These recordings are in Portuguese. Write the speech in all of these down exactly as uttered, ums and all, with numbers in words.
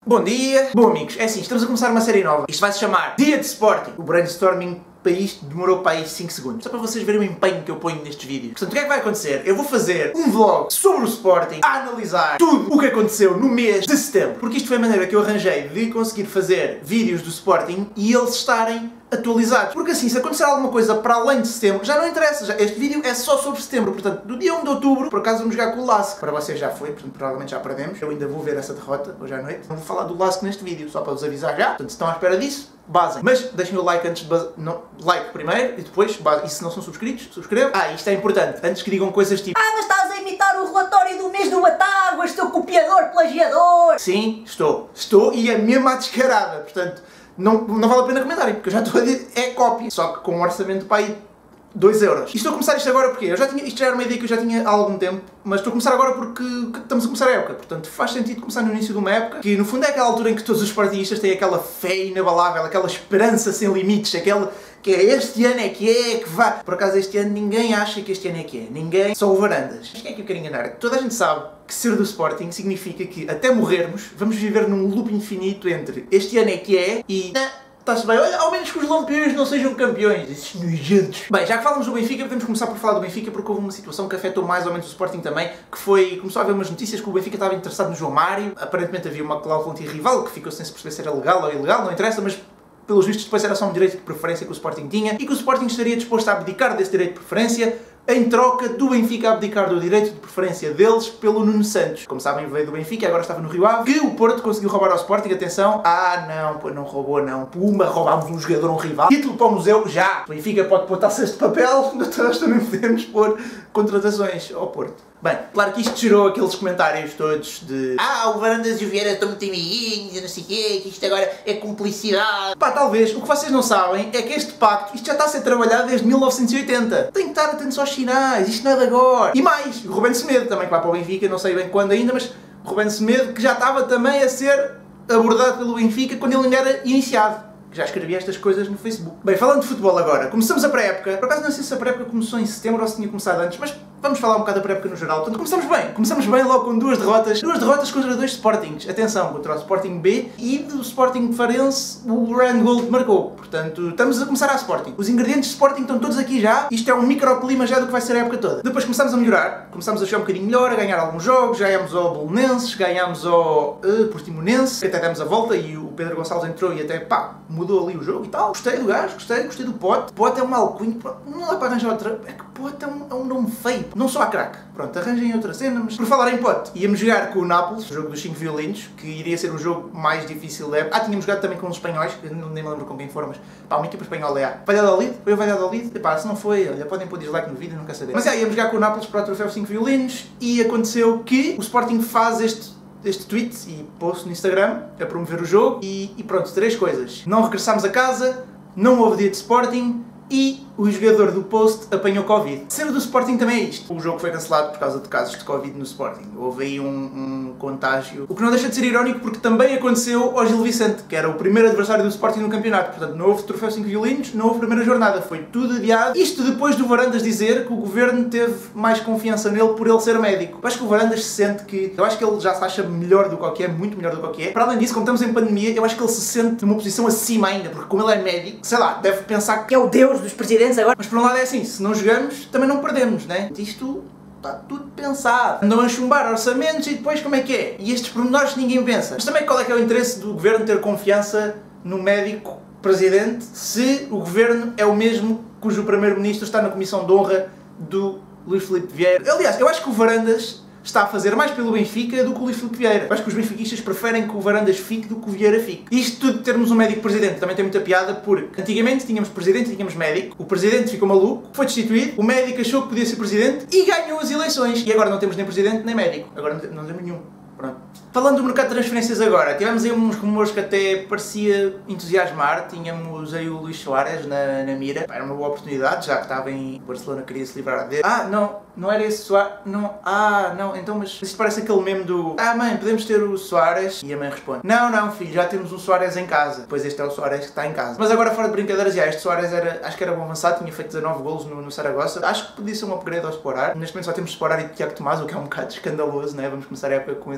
Bom dia! Bom amigos, é assim, estamos a começar uma série nova. Isto vai se chamar Dia de Sporting. O brainstorming para isto demorou para aí cinco segundos. Só para vocês verem o empenho que eu ponho nestes vídeos. Portanto, o que é que vai acontecer? Eu vou fazer um vlog sobre o Sporting, a analisar tudo o que aconteceu no mês de setembro. Porque isto foi a maneira que eu arranjei de conseguir fazer vídeos do Sporting e eles estarem atualizados. Porque assim, se acontecer alguma coisa para além de setembro, já não interessa. Já, este vídeo é só sobre setembro. Portanto, do dia um de outubro, por acaso vamos jogar com o Lask. Para vocês já foi, portanto provavelmente já perdemos. Eu ainda vou ver essa derrota hoje à noite. Não vou falar do Lask neste vídeo, só para vos avisar já. Portanto, se estão à espera disso, basem. Mas deixem o like antes de base... não, like primeiro e depois basem. E se não são subscritos, subscrevam. Ah, isto é importante. Antes que digam coisas tipo: ah, mas estás a imitar o relatório do mês do Batáguas, teu copiador, plagiador. Sim, estou. Estou e é mesmo à descarada. Portanto, não, não vale a pena comentarem, porque eu já estou a dizer, é cópia. Só que com um orçamento para aí dois euros. E estou a começar isto agora porque eu já tinha, isto já era uma ideia que eu já tinha há algum tempo, mas estou a começar agora porque estamos a começar a época. Portanto, faz sentido começar no início de uma época, que no fundo é aquela altura em que todos os sportingistas têm aquela fé inabalável, aquela esperança sem limites, aquele que é este ano é que é, que vai. Por acaso este ano ninguém acha que este ano é que é. Ninguém, só o Varandas. Mas quem é que eu quero enganar? Toda a gente sabe que ser do Sporting significa que até morrermos vamos viver num loop infinito entre este ano é que é e está-se bem, olha, ao menos que os lampiões não sejam campeões, esses nojentos. Bem, já que falamos do Benfica, podemos começar por falar do Benfica porque houve uma situação que afetou mais ou menos o Sporting também, que foi, começou a haver umas notícias que o Benfica estava interessado no João Mário, aparentemente havia uma cláusula anti-rival que ficou sem se perceber se era legal ou ilegal, não interessa, mas pelos vistos depois era só um direito de preferência que o Sporting tinha e que o Sporting estaria disposto a abdicar desse direito de preferência em troca do Benfica abdicar do direito de preferência deles pelo Nuno Santos. Como sabem, veio do Benfica e agora estava no Rio Ave, que o Porto conseguiu roubar ao Sporting. Atenção, ah não, pô, não roubou não. Puma, roubámos um jogador, um rival. Título para o museu, já. O Benfica pode pôr taças de papel, nós também podemos pôr contratações ao Porto. Bem, claro que isto gerou aqueles comentários todos de ah, o Varandas e o Vieira estão muito amiguinhos e não sei o quê, que isto agora é cumplicidade. Pá, talvez, o que vocês não sabem é que este pacto, isto já está a ser trabalhado desde mil novecentos e oitenta. Tem que estar atentos aos sinais, isto não é de agora. E mais, o Rubén Semedo também que vai para o Benfica, não sei bem quando ainda, mas o Rubén Semedo que já estava também a ser abordado pelo Benfica quando ele ainda era iniciado. Já escrevi estas coisas no Facebook. Bem, falando de futebol agora, começamos a pré-época. Por acaso não sei se a pré-época começou em setembro ou se tinha começado antes, mas vamos falar um bocado da pré-época no geral. Portanto, começamos bem. Começamos bem logo com duas derrotas. Duas derrotas contra dois Sportings. Atenção, contra o Sporting B e do Sporting Farense o Ryan Gold marcou. Portanto, estamos a começar a Sporting. Os ingredientes de Sporting estão todos aqui já. Isto é um microclima já do que vai ser a época toda. Depois começamos a melhorar. Começamos a jogar um bocadinho melhor, a ganhar alguns jogos. Ganhámos ao Bolonenses, ganhámos ao uh, Portimonense. Até demos a volta e o Pedro Gonçalves entrou e até, pá, mudou ali o jogo e tal. Gostei do gajo, gostei, gostei do Pote. Pote é um alcunho, não dá para arranjar outra. É que Pote é um, é um nome feio. Não só há craque. Pronto, arranjem outra cena, mas por falar em Pote, íamos jogar com o Nápoles, o jogo dos cinco violinos, que iria ser o jogo mais difícil da época. Ah, tínhamos jogado também com os espanhóis, eu não, nem me lembro com quem foram, mas pá, uma equipa espanhola é a Valladolid, foi o Valladolid, e pá, se não foi, olha, podem pôr dislike no vídeo, não quero saber. Mas é, íamos jogar com o Nápoles para o troféu cinco violinos e aconteceu que o Sporting faz este este tweet e post no Instagram a promover o jogo e, e pronto, três coisas. Não regressámos a casa, não houve dia de Sporting e o jogador do post apanhou Covid. Sendo do Sporting também é isto. O jogo foi cancelado por causa de casos de Covid no Sporting. Houve aí um, um contágio. O que não deixa de ser irónico porque também aconteceu ao Gil Vicente, que era o primeiro adversário do Sporting no campeonato. Portanto, não houve troféu cinco violinos, não houve primeira jornada. Foi tudo adiado. Isto depois do Varandas dizer que o governo teve mais confiança nele por ele ser médico. Eu acho que o Varandas se sente que... Eu acho que ele já se acha melhor do que é, muito melhor do que é. Para além disso, como estamos em pandemia, eu acho que ele se sente numa posição acima ainda, porque como ele é médico, sei lá, deve pensar que Que é o Deus dos presidentes agora. Mas por um lado é assim, se não jogamos, também não perdemos, né? Isto está tudo pensado. Andam a chumbar orçamentos e depois como é que é? E estes pormenores ninguém pensa. Mas também qual é que é o interesse do governo ter confiança no médico presidente se o governo é o mesmo cujo primeiro-ministro está na comissão de honra do Luís Filipe Vieira? Aliás, eu acho que o Varandas está a fazer mais pelo Benfica do que o Luís Filipe Vieira. Eu acho que os benfiquistas preferem que o Varandas fique do que o Vieira fique. Isto tudo de termos um médico presidente também tem muita piada porque antigamente tínhamos presidente e tínhamos médico. O presidente ficou maluco, foi destituído, o médico achou que podia ser presidente e ganhou as eleições. E agora não temos nem presidente nem médico. Agora não temos nenhum. Pronto. Falando do mercado de transferências agora, tivemos aí uns rumores que até parecia entusiasmar. Tínhamos aí o Luís Soares na, na mira. Era uma boa oportunidade, já que estava em Barcelona, queria se livrar dele. Ah, não, não era esse Soares. Não, ah, não, então, mas isto parece aquele meme do ah, mãe, podemos ter o Soares? E a mãe responde: não, não, filho, já temos um Soares em casa. Pois este é o Soares que está em casa. Mas agora, fora de brincadeiras, já, este Soares era, acho que era bom avançado, tinha feito dezanove golos no, no Saragossa. Acho que podia ser um upgrade ao Sporar. Neste momento só temos Sporar e Tiago Tomás, o que é um bocado escandaloso, né? Vamos começar a época com esses dois avançados.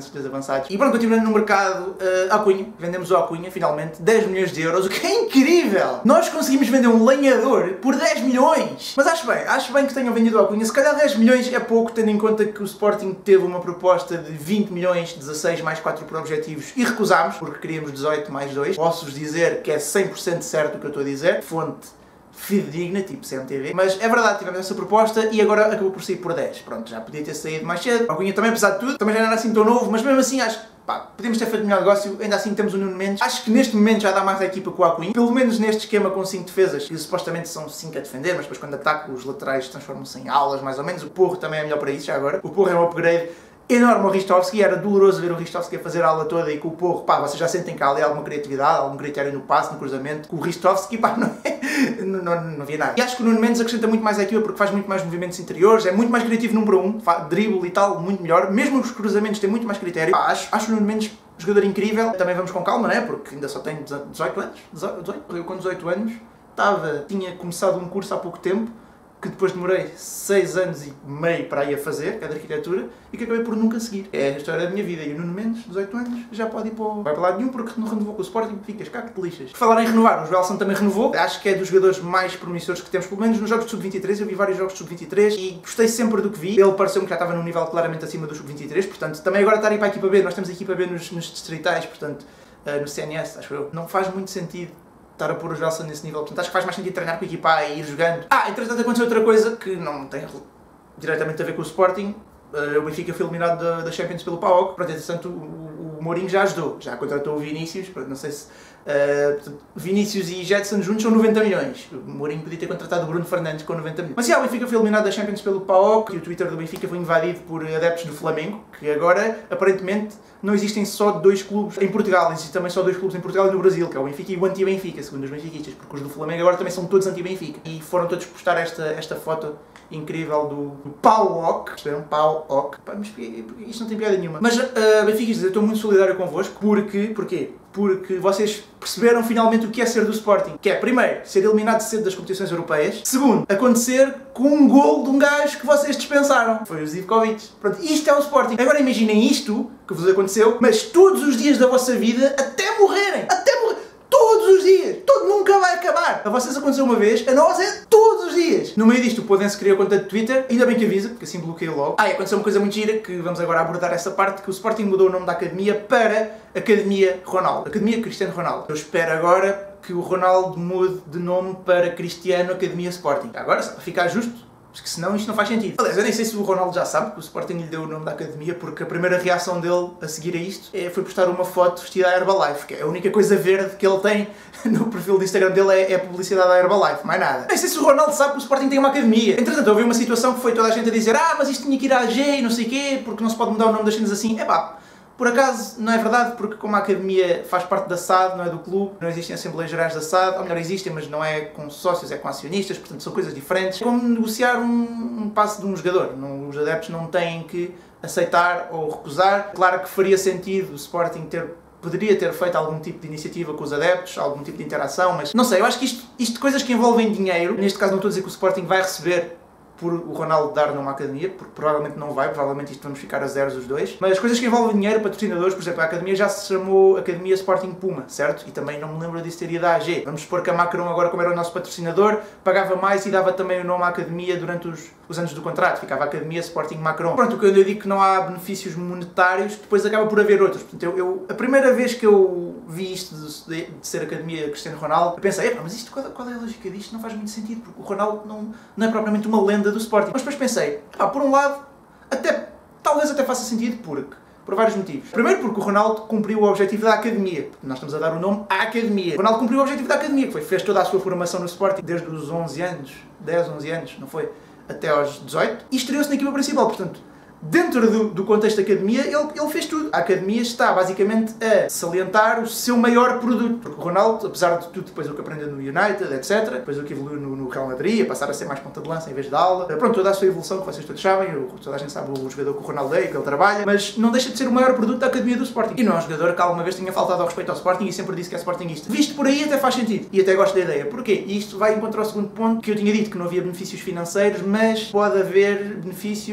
avançados. E pronto, continuando no mercado, uh, Acunha, vendemos o Acunha, finalmente, dez milhões de euros, o que é incrível! Nós conseguimos vender um lenhador por dez milhões! Mas acho bem, acho bem que tenham vendido o Acunha, se calhar dez milhões é pouco, tendo em conta que o Sporting teve uma proposta de vinte milhões, dezasseis mais quatro por objetivos, e recusámos, porque queríamos dezoito mais dois. Posso-vos dizer que é cem por cento certo o que eu estou a dizer, fonte fidedigna, tipo C M T V, mas é verdade, tivemos essa proposta e agora acabou por sair por dez. Pronto, já podia ter saído mais cedo. O Acunha também, apesar de tudo, também já não era assim tão novo, mas mesmo assim acho que, pá, podemos ter feito melhor negócio, ainda assim temos o Nuno Mendes. Acho que neste momento já dá mais à equipa que o Acunha, pelo menos neste esquema com cinco defesas, que supostamente são cinco a defender, mas depois quando atacam os laterais transformam-se em alas, mais ou menos. O Porro também é melhor para isso, já agora. O Porro é um upgrade enorme ao Ristovski, era doloroso ver o Ristovski a fazer a aula toda e com o Porro, pá, vocês já sentem que há ali alguma criatividade, algum critério no passe, no cruzamento, com o Ristovski, pá, não é, não, não, não havia nada. E acho que o Nuno Mendes acrescenta muito mais à equipa porque faz muito mais movimentos interiores, é muito mais criativo num para um, drible e tal, muito melhor, mesmo os cruzamentos têm muito mais critério. Pá, acho, acho o Nuno Mendes um jogador incrível, também vamos com calma, não é, porque ainda só tem dezoito anos, dezoito, eu com dezoito anos, estava, tinha começado um curso há pouco tempo, que depois demorei seis anos e meio para ir a fazer, que é de arquitetura, e que acabei por nunca seguir. É a história da minha vida. E o Nuno Mendes, dezoito anos, já pode ir para o... vai para lado nenhum porque não renovou com o Sporting, ficas cá que te lixas. Por falar em renovar, o Joelson também renovou. Acho que é dos jogadores mais promissores que temos, pelo menos nos jogos de sub vinte e três. Eu vi vários jogos de sub vinte e três e gostei sempre do que vi. Ele pareceu-me que já estava num nível claramente acima do sub vinte e três, portanto, também agora estar a ir para a equipa B. Nós temos a equipa B nos, nos distritais, portanto, uh, no C N S, acho eu. Não faz muito sentido estar a pôr o Joelson nesse nível, portanto acho que faz mais sentido treinar com a equipa A e ir jogando. Ah, entretanto aconteceu outra coisa que não tem diretamente a ver com o Sporting. Uh, o Benfica foi eliminado da, da Champions pelo P A O K. Pronto, entretanto o, o Mourinho já ajudou, já contratou o Vinícius, pronto, não sei se... Uh, portanto, Vinícius e Jetson juntos são noventa milhões. O Mourinho podia ter contratado o Bruno Fernandes com noventa milhões. Mas já, o Benfica foi eliminado da Champions pelo P A O K e o Twitter do Benfica foi invadido por adeptos do Flamengo, que agora, aparentemente, não existem só dois clubes em Portugal, existem também só dois clubes em Portugal e no Brasil, que é o Benfica e o anti-Benfica, segundo os benfiquistas, porque os do Flamengo agora também são todos anti-Benfica. E foram todos postar esta, esta foto incrível do, do P A O K, perceberam? P A O K. Pá, mas isto não tem piada nenhuma. Mas, uh, benfiquistas, eu estou muito solidário convosco, porque, porquê? Porque vocês perceberam finalmente o que é ser do Sporting. Que é, primeiro, ser eliminado cedo das competições europeias. Segundo, acontecer com um gol de um gajo que vocês dispensaram. Foi o Zivkovic. Pronto, isto é o Sporting. Agora imaginem isto, que vos aconteceu, mas todos os dias da vossa vida, até morrerem. Até morrer. Todos os dias. Todo nunca vai acabar. A vocês aconteceu uma vez, a nós é todos os dias. No meio disto, o Podense criou conta de Twitter, ainda bem que avisa, porque assim bloqueio logo. Ah, e aconteceu uma coisa muito gira, que vamos agora abordar essa parte, que o Sporting mudou o nome da academia para Academia Ronaldo. Academia Cristiano Ronaldo. Eu espero agora que o Ronaldo mude de nome para Cristiano Academia Sporting. Agora, só para ficar justo, porque senão isto não faz sentido. Aliás, eu nem sei se o Ronaldo já sabe que o Sporting lhe deu o nome da academia, porque a primeira reação dele a seguir a isto é, foi postar uma foto vestida à Herbalife, que é a única coisa verde que ele tem no perfil do Instagram dele, é, é a publicidade da Herbalife, mais nada. Nem sei se o Ronaldo sabe que o Sporting tem uma academia. Entretanto, houve uma situação que foi toda a gente a dizer ah, mas isto tinha que ir à A G e não sei o quê, porque não se pode mudar o nome das cenas assim. É pá, por acaso não é verdade, porque como a academia faz parte da S A D, não é do clube, não existem Assembleias Gerais da S A D, ou melhor, existem, mas não é com sócios, é com acionistas, portanto são coisas diferentes. É como negociar um, um passe de um jogador. Não, os adeptos não têm que aceitar ou recusar. Claro que faria sentido o Sporting ter, poderia ter feito algum tipo de iniciativa com os adeptos, algum tipo de interação, mas não sei, eu acho que isto, isto de coisas que envolvem dinheiro, neste caso não estou a dizer que o Sporting vai receber por o Ronaldo dar numa academia, porque provavelmente não vai, provavelmente isto vamos ficar a zeros os dois. Mas coisas que envolvem dinheiro, patrocinadores, por exemplo, a academia já se chamou Academia Sporting Puma, certo? E também não me lembro disso ter ido à A G. Vamos supor que a Macron agora, como era o nosso patrocinador, pagava mais e dava também o nome à academia durante os, os anos do contrato. Ficava a Academia Sporting Macron. Pronto, quando eu digo que não há benefícios monetários, depois acaba por haver outros. Portanto, eu, eu, a primeira vez que eu vi isto de, de ser Academia Cristiano Ronaldo, eu pensei, mas isto, qual, qual é a lógica disto? Não faz muito sentido, porque o Ronaldo não, não é propriamente uma lenda do Sporting. Mas depois pensei, pá, por um lado, até, talvez até faça sentido, porque, por vários motivos. Primeiro porque o Ronaldo cumpriu o objetivo da academia, porque nós estamos a dar o nome à academia. O Ronaldo cumpriu o objetivo da academia, que foi, fez toda a sua formação no Sporting, desde os onze anos, dez, onze anos, não foi? Até aos dezoito, e estreou-se na equipa principal, portanto, dentro do, do contexto da academia, ele, ele fez tudo. A academia está basicamente a salientar o seu maior produto. Porque o Ronaldo, apesar de tudo, depois o que aprendeu no United, etcétera, depois o que evoluiu no, no Real Madrid, a passar a ser mais ponta de lança em vez de ala, pronto, toda a sua evolução que vocês todos sabem, toda a gente sabe o jogador que o Ronaldo é e que ele trabalha, mas não deixa de ser o maior produto da academia do Sporting. E não é um jogador que alguma vez tenha faltado ao respeito ao Sporting e sempre disse que é sportinguista. Visto por aí até faz sentido. E até gosto da ideia. Porquê? E isto vai encontrar o segundo ponto, que eu tinha dito que não havia benefícios financeiros, mas pode haver benefícios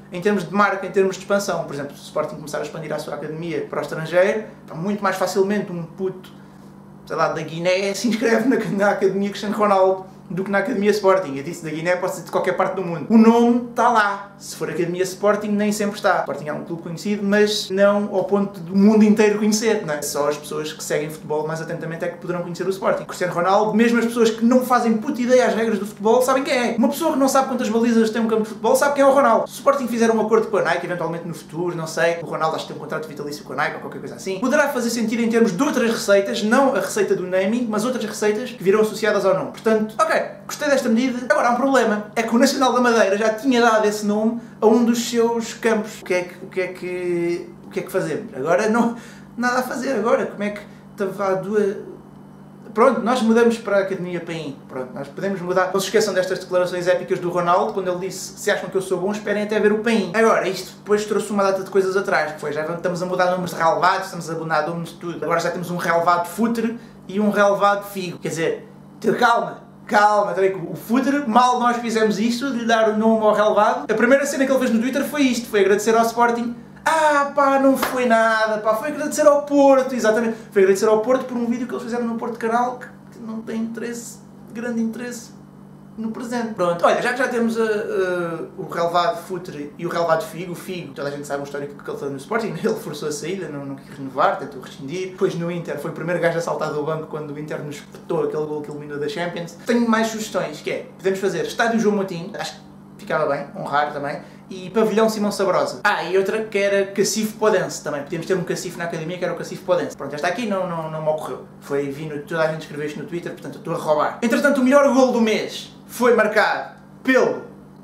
em termos de marca, em termos de expansão. Por exemplo, se o Sporting começar a expandir a sua academia para o estrangeiro, muito mais facilmente um puto, sei lá, da Guiné se inscreve na, na Academia Cristiano Ronaldo do que na Academia Sporting. Eu disse da Guiné, pode ser de qualquer parte do mundo. O nome está lá. Se for Academia Sporting, nem sempre está. O Sporting é um clube conhecido, mas não ao ponto do mundo inteiro conhecer, não é? Só as pessoas que seguem futebol mais atentamente é que poderão conhecer o Sporting. Cristiano Ronaldo, mesmo as pessoas que não fazem puta ideia às regras do futebol, sabem quem é. Uma pessoa que não sabe quantas balizas tem um campo de futebol, sabe quem é o Ronaldo. Se o Sporting fizer um acordo com a Nike, eventualmente no futuro, não sei, o Ronaldo acho que tem um contrato vitalício com a Nike ou qualquer coisa assim, poderá fazer sentido em termos de outras receitas, não a receita do naming, mas outras receitas que virão associadas ao nome. Portanto, ok, gostei desta medida. Agora há um problema, é que o Nacional da Madeira já tinha dado esse nome a um dos seus campos. O que é que, o que, é que, o que, é que fazemos? Agora não, nada a fazer agora. Como é que estava a duas... Pronto, nós mudamos para a Academia Paim. Pronto, nós podemos mudar. Não se esqueçam destas declarações épicas do Ronaldo, quando ele disse: se acham que eu sou bom, esperem até ver o Paim. Agora, isto depois trouxe uma data de coisas atrás, que foi, já estamos a mudar nomes de relevados, estamos a mudar nomes de tudo. Agora já temos um relevado futre e um relevado figo. Quer dizer, calma. Calma, o Futre, mal nós fizemos isto, de lhe dar o nome ao relevado, a primeira cena que ele fez no Twitter foi isto, foi agradecer ao Sporting. Ah pá, não foi nada, pá, foi agradecer ao Porto, exatamente, foi agradecer ao Porto por um vídeo que eles fizeram no Porto Canal, que não tem interesse, grande interesse no presente. Pronto, olha, já que já temos uh, uh, o relevado Futre e o relevado Figo, o Figo, toda a gente sabe o histórico que ele fez no Sporting, ele forçou a saída, não, não quis renovar, tentou rescindir. Depois no Inter, foi o primeiro gajo a saltar do banco quando o Inter nos espetou aquele gol que eliminou da Champions. Tenho mais sugestões, que é, podemos fazer Estádio João Moutinho, acho que ficava bem, honrar também, e Pavilhão Simão Sabrosa. Ah, e outra que era Cacifo Podense também, podíamos ter um Cacifo na Academia que era o Cacifo Podense. Pronto, esta aqui não, não, não me ocorreu, foi vindo, toda a gente escreveu isto no Twitter, portanto eu estou a roubar. Entretanto, o melhor gol do mês foi marcado pelo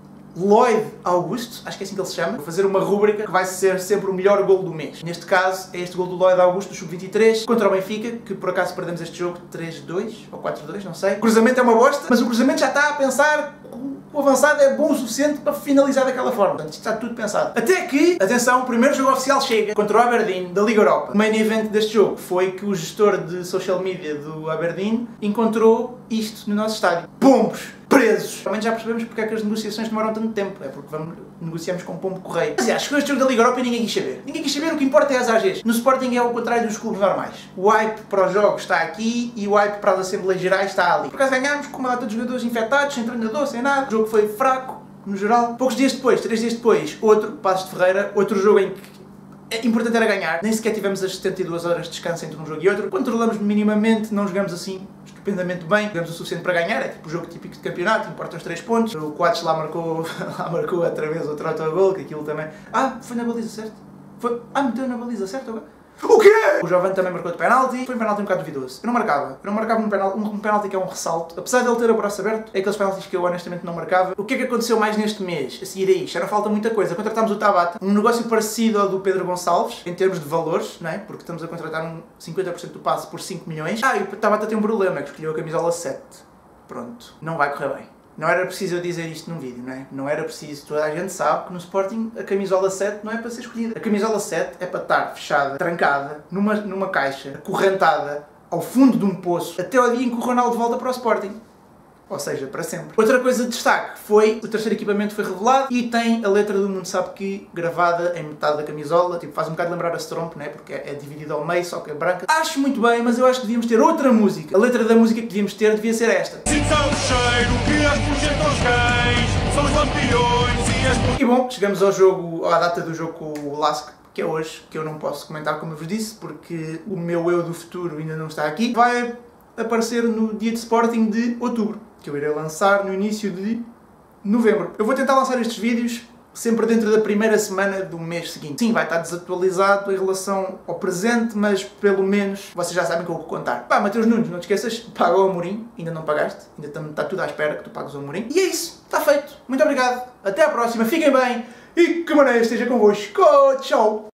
Lloyd Augusto, acho que é assim que ele se chama. Vou fazer uma rúbrica que vai ser sempre o melhor gol do mês. Neste caso é este gol do Lloyd Augusto do sub vinte e três contra o Benfica, que por acaso perdemos este jogo três a dois ou quatro a dois, não sei. O cruzamento é uma bosta, mas o cruzamento já está a pensar que o avançado é bom o suficiente para finalizar daquela forma. Portanto, isto está tudo pensado. Até que, atenção, o primeiro jogo oficial chega contra o Aberdeen da Liga Europa. O main event deste jogo foi que o gestor de social media do Aberdeen encontrou isto no nosso estádio. Pombos! Presos! Realmente já percebemos porque é que as negociações demoram tanto tempo. É porque vamos, negociamos com o pombo correio. Mas é, chegou este jogo da Liga Europa e ninguém quis saber. Ninguém quis saber, o que importa é as A Gs. No Sporting é ao contrário dos clubes normais. O hype para os jogos está aqui e o hype para as Assembleias Gerais está ali. Por acaso ganhámos com uma data de jogadores infectados, sem treinador, sem nada. O jogo foi fraco, no geral. Poucos dias depois, três dias depois, outro, Passos de Ferreira, outro jogo em que é importante era ganhar. Nem sequer tivemos as setenta e duas horas de descanso entre um jogo e outro. Controlamos minimamente, não jogamos assim estupendamente bem. Jogamos o suficiente para ganhar, é tipo o jogo típico de campeonato, importa os três pontos. O Coates lá marcou, lá marcou outra vez outro autogol, que aquilo também... Ah, foi na baliza certo? Foi... Ah, meteu na baliza certo agora? O quê? O Jovem também marcou de penalti. Foi um penalti um bocado duvidoso. Eu não marcava. Eu não marcava um penalti, um penalti que é um ressalto. Apesar de ele ter o braço aberto, é aqueles penaltis que eu honestamente não marcava. O que é que aconteceu mais neste mês? A seguir a isto, já não falta muita coisa. Contratámos o Tabata. Um negócio parecido ao do Pedro Gonçalves, em termos de valores, não é? Porque estamos a contratar um cinquenta por cento do passe por cinco milhões. Ah, e o Tabata tem um problema, é que escolheu a camisola sete. Pronto. Não vai correr bem. Não era preciso eu dizer isto num vídeo, não é? Não era preciso. Toda a gente sabe que no Sporting a camisola sete não é para ser escolhida. A camisola sete é para estar fechada, trancada, numa, numa caixa, acorrentada, ao fundo de um poço, até ao dia em que o Ronaldo volta para o Sporting. Ou seja, para sempre. Outra coisa de destaque foi o terceiro equipamento foi revelado e tem a letra do Mundo Sabe Que gravada em metade da camisola. Tipo, faz um bocado lembrar a Stromp, né? Porque é, é dividido ao meio, só que é branca. Acho muito bem, mas eu acho que devíamos ter outra música. A letra da música que devíamos ter devia ser esta. Sinta o cheiro que afugentam os cães, são os lampiões e as... E bom, chegamos ao jogo, à data do jogo com o Lask, que é hoje, que eu não posso comentar como eu vos disse, porque o meu eu do futuro ainda não está aqui. Vai aparecer no dia de Sporting de outubro, que eu irei lançar no início de novembro. Eu vou tentar lançar estes vídeos sempre dentro da primeira semana do mês seguinte. Sim, vai estar desatualizado em relação ao presente, mas pelo menos vocês já sabem que eu vou contar. Pá, Mateus Nunes, não te esqueças, paga o Amorim, ainda não pagaste, ainda está tudo à espera que tu pagues o Amorim. E é isso, está feito. Muito obrigado, até à próxima, fiquem bem e que maneira esteja convosco. Tchau!